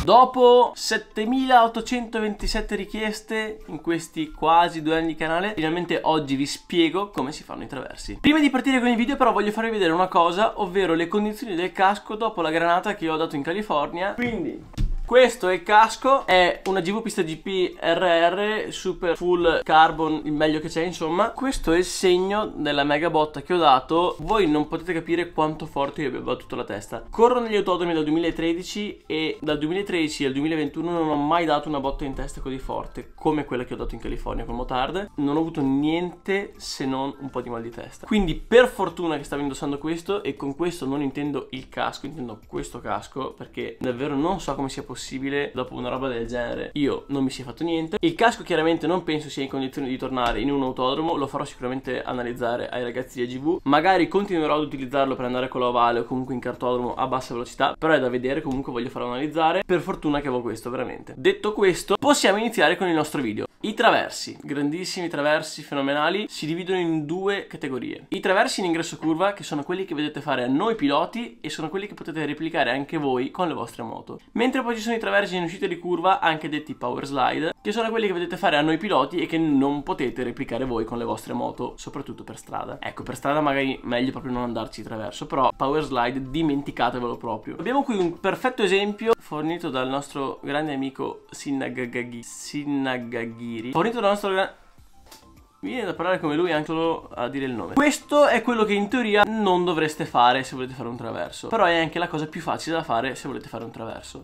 Dopo 7827 richieste in questi quasi 2 anni di canale, finalmente oggi vi spiego come si fanno i traversi. Prima di partire con il video però voglio farvi vedere una cosa, ovvero le condizioni del casco dopo la granata che ho dato in California. Quindi questo è il casco, è una GV Pista GP RR super full carbon, il meglio che c'è insomma. Questo è il segno della mega botta che ho dato. Voi non potete capire quanto forte io abbia battuto la testa. Corro negli autodromi dal 2013 e dal 2013 al 2021 non ho mai dato una botta in testa così forte come quella che ho dato in California con Motard. Non ho avuto niente se non un po' di mal di testa. Quindi per fortuna che stavo indossando questo, e con questo non intendo il casco, intendo questo casco, perché davvero non so come sia possibile dopo una roba del genere io non mi sia fatto niente. Il casco chiaramente non penso sia in condizioni di tornare in un autodromo, lo farò sicuramente analizzare ai ragazzi di AGV, magari continuerò ad utilizzarlo per andare con la ovale o comunque in cartodromo a bassa velocità, però è da vedere, comunque voglio farlo analizzare. Per fortuna che avevo questo, veramente. Detto questo, possiamo iniziare con il nostro video. I traversi, grandissimi traversi fenomenali, si dividono in 2 categorie. I traversi in ingresso curva, che sono quelli che vedete fare a noi piloti e sono quelli che potete replicare anche voi con le vostre moto. Mentre poi ci sono i traversi in uscita di curva, anche detti power slide, che sono quelli che vedete fare a noi piloti e che non potete replicare voi con le vostre moto, soprattutto per strada. Ecco, per strada magari meglio proprio non andarci di traverso, però power slide dimenticatevelo proprio. Abbiamo qui un perfetto esempio fornito dal nostro grande amico Sinnagagiri, fornito dal nostro grande... Mi viene da parlare come lui anche solo a dire il nome. Questo è quello che in teoria non dovreste fare se volete fare un traverso, però è anche la cosa più facile da fare se volete fare un traverso.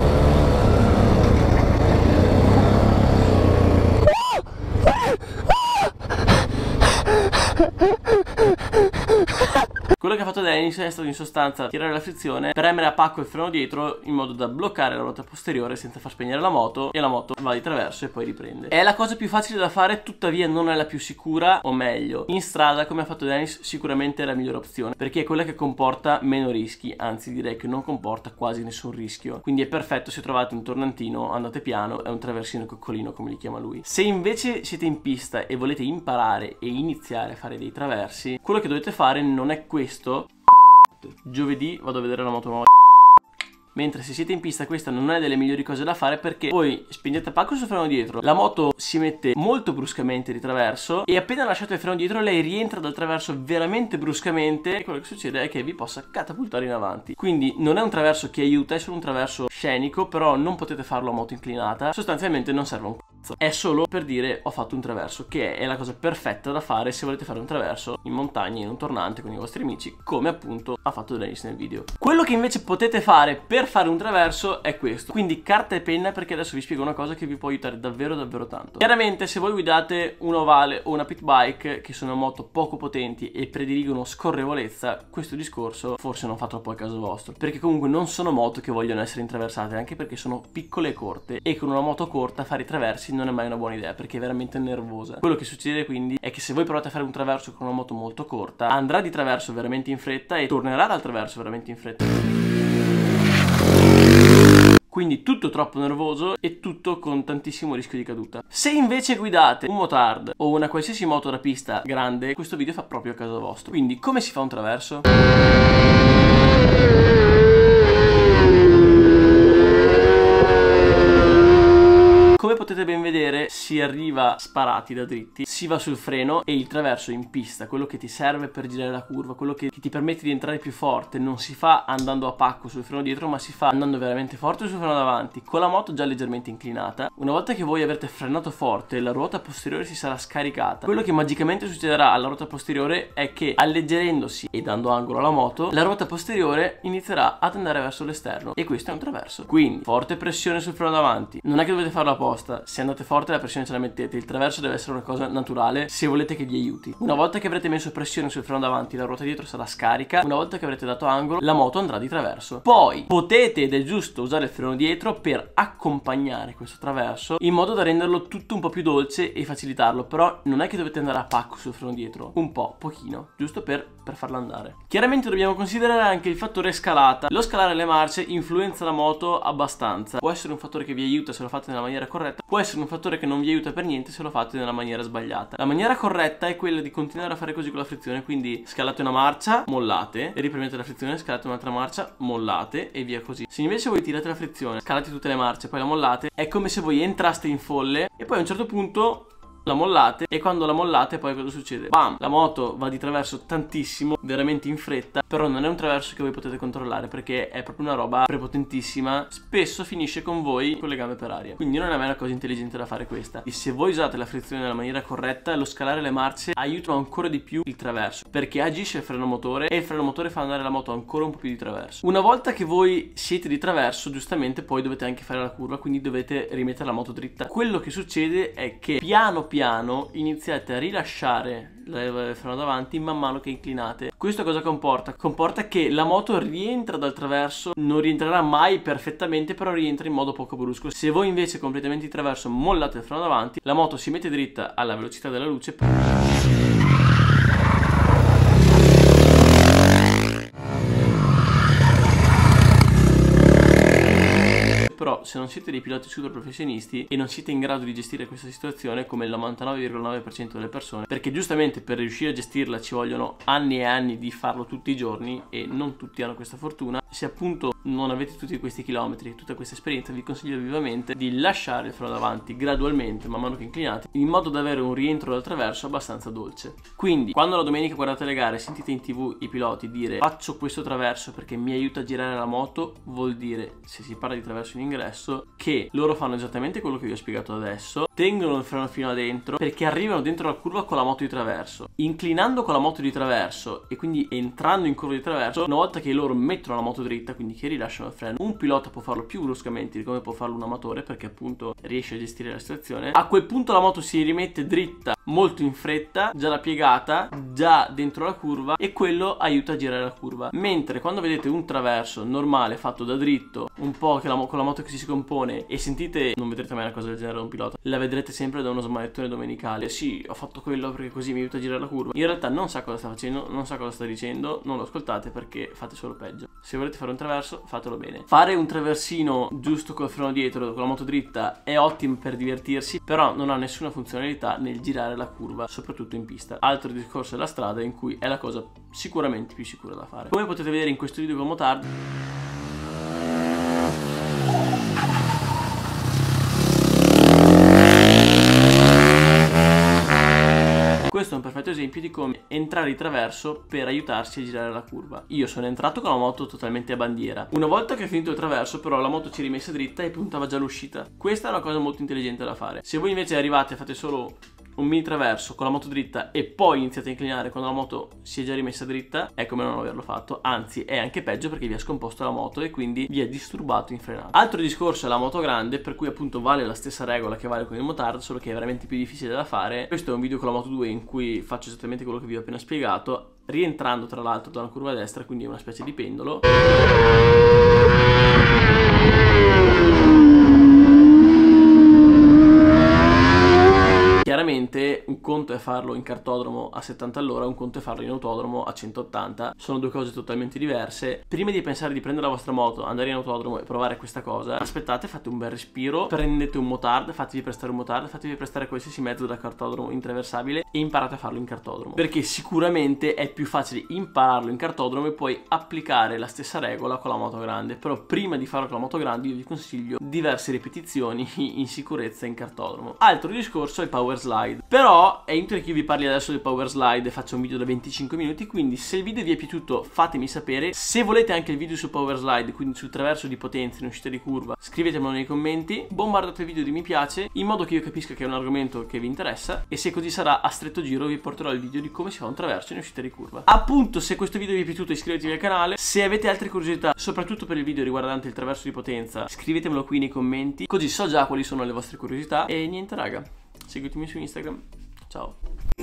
Quello che ha fatto Dennis è stato in sostanza tirare la frizione, premere a pacco il freno dietro in modo da bloccare la ruota posteriore senza far spegnere la moto, e la moto va di traverso e poi riprende. È la cosa più facile da fare, tuttavia non è la più sicura, o meglio, in strada come ha fatto Dennis sicuramente è la migliore opzione, perché è quella che comporta meno rischi, anzi direi che non comporta quasi nessun rischio. Quindi è perfetto se trovate un tornantino, andate piano, è un traversino coccolino come li chiama lui. Se invece siete in pista e volete imparare e iniziare a fare dei traversi, quello che dovete fare non è questo. Giovedì vado a vedere la moto nuova. Mentre se siete in pista questa non è delle migliori cose da fare, perché voi spingete a pacco sul freno dietro, la moto si mette molto bruscamente di traverso e appena lasciate il freno dietro lei rientra dal traverso veramente bruscamente, e quello che succede è che vi possa catapultare in avanti. Quindi non è un traverso che aiuta, è solo un traverso scenico, però non potete farlo a moto inclinata, sostanzialmente non serve un cazzo. È solo per dire ho fatto un traverso, che è la cosa perfetta da fare se volete fare un traverso in montagna, in un tornante con i vostri amici, come appunto ha fatto Dennis nel video. Quello che invece potete fare per fare un traverso è questo, quindi carta e penna, perché adesso vi spiego una cosa che vi può aiutare davvero davvero tanto. Chiaramente se voi guidate un ovale o una pit bike, che sono moto poco potenti e prediligono scorrevolezza, questo discorso forse non fa troppo al caso vostro, perché comunque non sono moto che vogliono essere intraversate, anche perché sono piccole e corte, e con una moto corta fare i traversi non è mai una buona idea perché è veramente nervosa. Quello che succede quindi è che se voi provate a fare un traverso con una moto molto corta, andrà di traverso veramente in fretta e tornerà dal traverso veramente in fretta. Quindi tutto troppo nervoso e tutto con tantissimo rischio di caduta. Se invece guidate un motard o una qualsiasi moto da pista grande, questo video fa proprio a caso vostro. Quindi come si fa un traverso? Come potete ben vedere si arriva sparati da dritti, si va sul freno e il traverso in pista, quello che ti serve per girare la curva, quello che ti permette di entrare più forte, non si fa andando a pacco sul freno dietro, ma si fa andando veramente forte sul freno davanti, con la moto già leggermente inclinata. Una volta che voi avrete frenato forte, la ruota posteriore si sarà scaricata. Quello che magicamente succederà alla ruota posteriore è che, alleggerendosi e dando angolo alla moto, la ruota posteriore inizierà ad andare verso l'esterno, e questo è un traverso. Quindi forte pressione sul freno davanti, non è che dovete farlo apposta. Se andate forte la pressione ce la mettete, il traverso deve essere una cosa naturale se volete che vi aiuti. Una volta che avrete messo pressione sul freno davanti, la ruota dietro sarà scarica. Una volta che avrete dato angolo, la moto andrà di traverso. Poi potete, ed è giusto, usare il freno dietro per accompagnare questo traverso in modo da renderlo tutto un po' più dolce e facilitarlo. Però non è che dovete andare a pacco sul freno dietro, un po', pochino, giusto per farlo andare. Chiaramente dobbiamo considerare anche il fattore scalata. Lo scalare le marce influenza la moto abbastanza. Può essere un fattore che vi aiuta se lo fate nella maniera corretta, può essere un fattore che non vi aiuta per niente se lo fate nella maniera sbagliata. La maniera corretta è quella di continuare a fare così con la frizione, quindi scalate una marcia, mollate e riprendete la frizione, scalate un'altra marcia, mollate e via così. Se invece voi tirate la frizione, scalate tutte le marce, poi la mollate, è come se voi entraste in folle e poi a un certo punto la mollate, e quando la mollate poi cosa succede? Bam! La moto va di traverso tantissimo, veramente in fretta, però non è un traverso che voi potete controllare perché è proprio una roba prepotentissima, spesso finisce con voi con le gambe per aria. Quindi non è mai una cosa intelligente da fare questa. E se voi usate la frizione nella maniera corretta, lo scalare le marce aiuta ancora di più il traverso, perché agisce il freno motore e il freno motore fa andare la moto ancora un po' più di traverso. Una volta che voi siete di traverso, giustamente poi dovete anche fare la curva, quindi dovete rimettere la moto dritta. Quello che succede è che piano piano iniziate a rilasciare il freno davanti man mano che inclinate. Questo cosa comporta? Comporta che la moto rientra dal traverso, non rientrerà mai perfettamente, però rientra in modo poco brusco. Se voi invece completamente di traverso mollate il freno davanti, la moto si mette dritta alla velocità della luce. Però se non siete dei piloti super professionisti e non siete in grado di gestire questa situazione come il 99,9% delle persone, perché giustamente per riuscire a gestirla ci vogliono anni e anni di farlo tutti i giorni e non tutti hanno questa fortuna, se appunto non avete tutti questi chilometri, tutta questa esperienza, vi consiglio vivamente di lasciare il freno davanti gradualmente man mano che inclinate, in modo da avere un rientro dal traverso abbastanza dolce. Quindi quando la domenica guardate le gare sentite in TV i piloti dire faccio questo traverso perché mi aiuta a girare la moto, vuol dire, se si parla di traverso in ingresso, che loro fanno esattamente quello che vi ho spiegato adesso, tengono il freno fino a dentro perché arrivano dentro la curva con la moto di traverso, inclinando con la moto di traverso e quindi entrando in curva di traverso. Una volta che loro mettono la moto dritta, quindi che rilasciano il freno, un pilota può farlo più bruscamente di come può farlo un amatore perché appunto riesce a gestire la situazione. A quel punto la moto si rimette dritta molto in fretta, già la piegata, già dentro la curva, e quello aiuta a girare la curva. Mentre quando vedete un traverso normale fatto da dritto, un po' che con la moto che si compone, e sentite, non vedrete mai una cosa del genere da un pilota, la vedrete sempre da uno smanettone domenicale. Sì, ho fatto quello perché così mi aiuta a girare la curva. In realtà non sa cosa sta facendo, non sa cosa sta dicendo, non lo ascoltate perché fate solo peggio. Se volete fare un traverso, fatelo bene. Fare un traversino giusto col freno dietro, con la moto dritta, è ottimo per divertirsi, però non ha nessuna funzionalità nel girare la curva, soprattutto in pista. Altro discorso è la strada, in cui è la cosa sicuramente più sicura da fare. Come potete vedere in questo video con Motard, questo è un perfetto esempio di come entrare di traverso per aiutarsi a girare la curva. Io sono entrato con la moto totalmente a bandiera. Una volta che ho finito il traverso, però, la moto ci è rimessa dritta e puntava già l'uscita. Questa è una cosa molto intelligente da fare. Se voi invece arrivate e fate solo un mini traverso con la moto dritta e poi iniziate a inclinare quando la moto si è già rimessa dritta, è come non averlo fatto. Anzi, è anche peggio perché vi ha scomposto la moto e quindi vi è disturbato in frenata. Altro discorso è la moto grande, per cui appunto vale la stessa regola che vale con il Motard, solo che è veramente più difficile da fare. Questo è un video con la Moto 2 in cui faccio esattamente quello che vi ho appena spiegato, rientrando tra l'altro da una curva a destra, quindi è una specie di pendolo. Chiaramente un conto è farlo in cartodromo a 70 all'ora, un conto è farlo in autodromo a 180, sono due cose totalmente diverse. Prima di pensare di prendere la vostra moto, andare in autodromo e provare questa cosa, aspettate, fate un bel respiro, prendete un Motard, fatevi prestare un Motard, fatevi prestare qualsiasi mezzo da cartodromo intraversabile e imparate a farlo in cartodromo, perché sicuramente è più facile impararlo in cartodromo e poi applicare la stessa regola con la moto grande. Però prima di farlo con la moto grande io vi consiglio diverse ripetizioni in sicurezza in cartodromo. Altro discorso è il power slide, però è inutile che io vi parli adesso del power slide e faccio un video da 25 minuti, quindi se il video vi è piaciuto fatemi sapere. Se volete anche il video sul power slide, quindi sul traverso di potenza in uscita di curva, scrivetemelo nei commenti, bombardate il video di mi piace in modo che io capisca che è un argomento che vi interessa, e se così sarà, a stretto giro vi porterò il video di come si fa un traverso in uscita di curva. Appunto, se questo video vi è piaciuto iscrivetevi al canale, se avete altre curiosità soprattutto per il video riguardante il traverso di potenza scrivetemelo qui nei commenti, così so già quali sono le vostre curiosità. E niente raga, seguitemi su Instagram. Ciao.